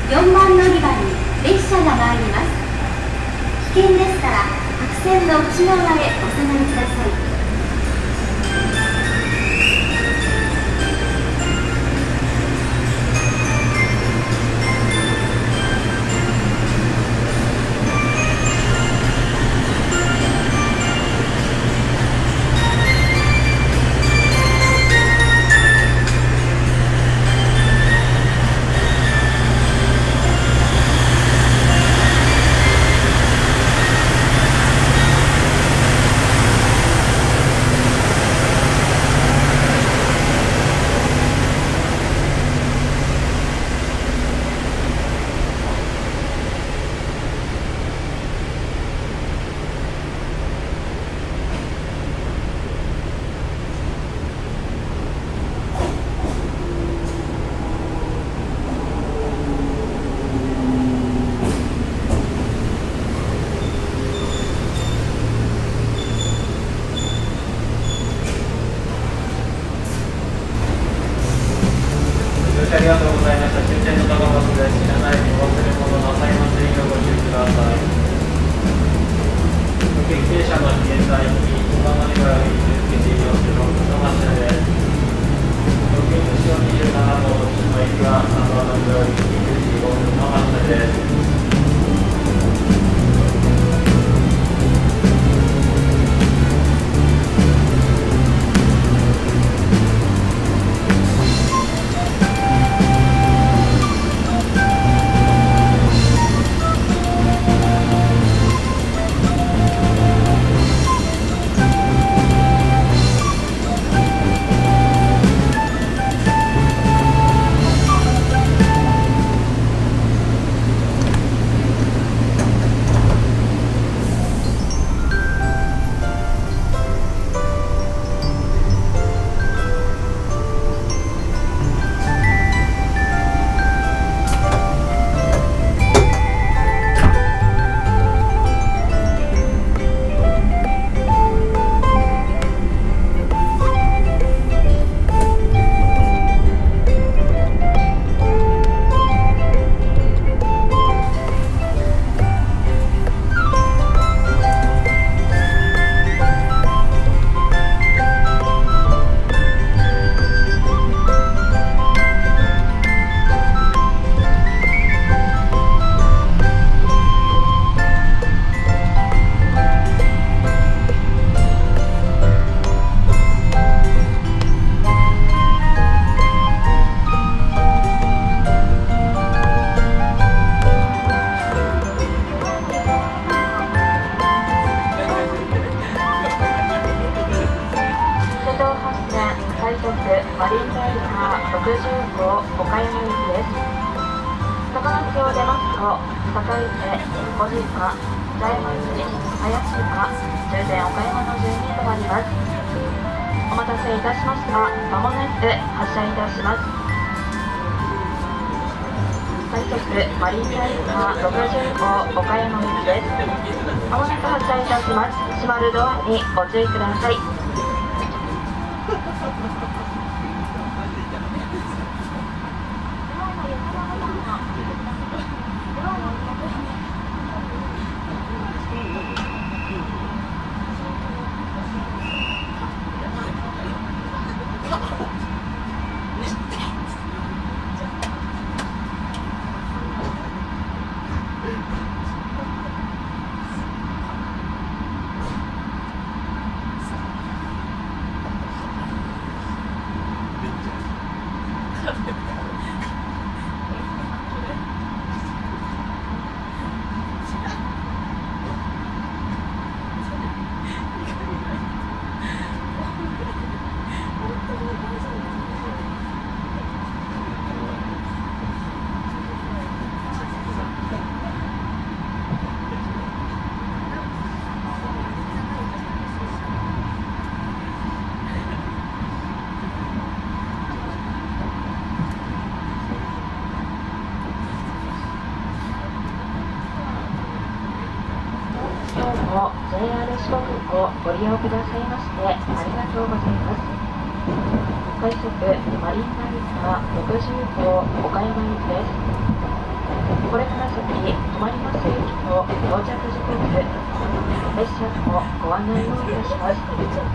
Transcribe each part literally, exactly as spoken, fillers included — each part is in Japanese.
よんばん乗り場に列車が参ります。危険でしたら白線の内側へお下がりください。 ありがとうございました。終点の高松です。車内にお忘れ物なさいませんようご注意ください。特急停車の自衛隊に一番乗り場より受けて利用するろくの発車です。特急後ろにじゅうなな号徳島行きはさんばん乗り場よりにじゅうじごふんの発車です。マリンライナーろくじゅう号岡山行きです。高松を出ますと坂出、小島、北山口、林島、終点岡山の順に止まります。お待たせいたしました。まもなく発車いたします。快速マリンライナーろくじゅう号岡山行きです。まもなく発車いたします。閉まるドアにご注意ください。も ジェイアール 四国をご利用くださいましてありがとうございます。快速マリンライナーろくじゅう号岡山行きです。 これから先止まります駅の到着時刻、列車のご案内をいたします。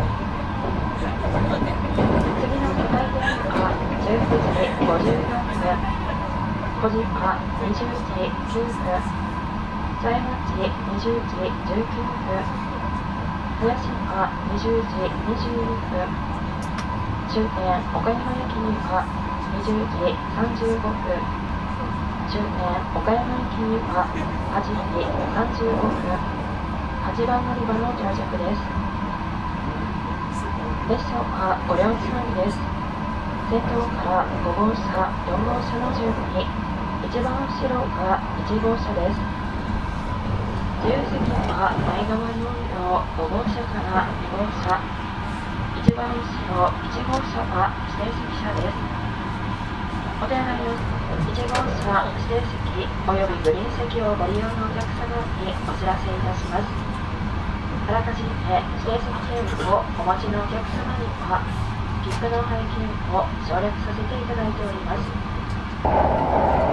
次の境電はじゅうくじごじゅうよんふん、小島にじゅうじきゅうふん、狭町にじゅうじじゅうきゅうふん、林島にじゅうじにじゅうにふん、終点岡山駅にはにじゅうじさんじゅうごふん、終点岡山駅にははちじさんじゅうごふん、はちばん乗り場の到着です。列車はご両つなぎです。先頭からごごうしゃ、よんごうしゃの順に、一番後ろがいちごうしゃです。自由席は前側4両ごごうしゃからにごうしゃ、一番後ろいちごうしゃは指定席車です。お手洗いをいちごうしゃ指定席およびグリーン席をご利用のお客様にお知らせいたします。あらかじめ指定席券をお持ちのお客様には切符の配券を省略させていただいております。